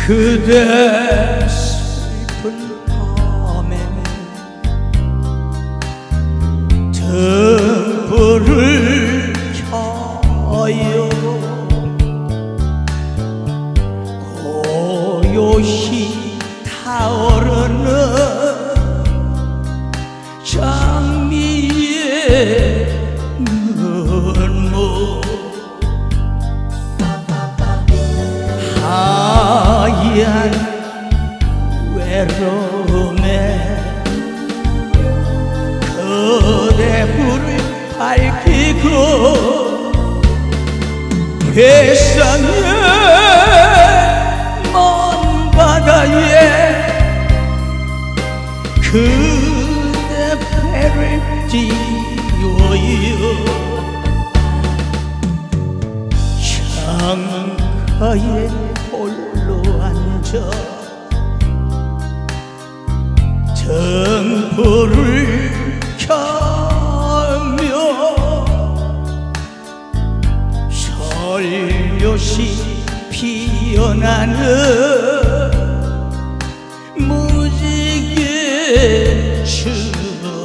그대 슬픈 밤에 등불을 켜요. 고요히 타오르는 장미의 눈물, 하얀 외로움에 그대 불을 밝히고 세상의 먼 바다에 그대 배를 띄워요. 창가에 홀로 앉아 등불을 켜며 솔잎이 피어나는 무지개 추억.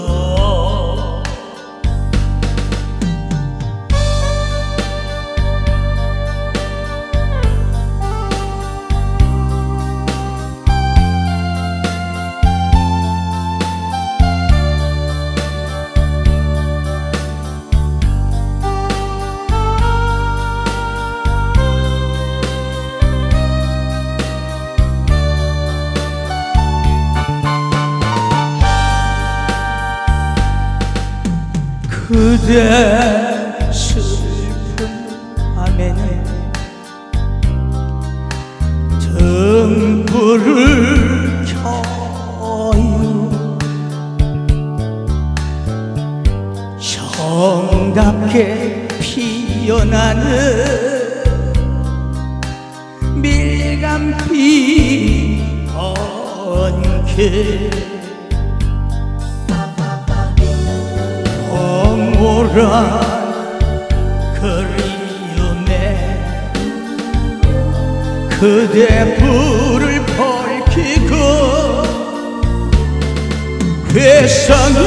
그대 슬픈 밤에는 등불을 켜요. 정답게 피어나는 밀감빛 번개, 황홀한 그리움에 그대 불을 밝히고 세상의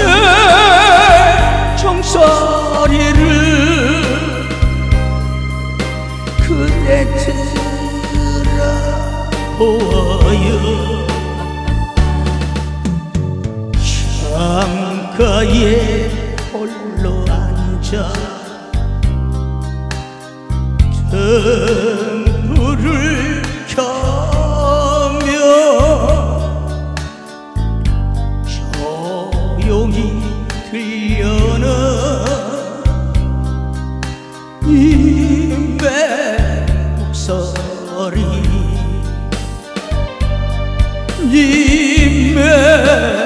종소리를 그대 들어보아요. 창가에 홀로 앉아 등불을 켜며 조용히 들려오는 님의 목소리, 님의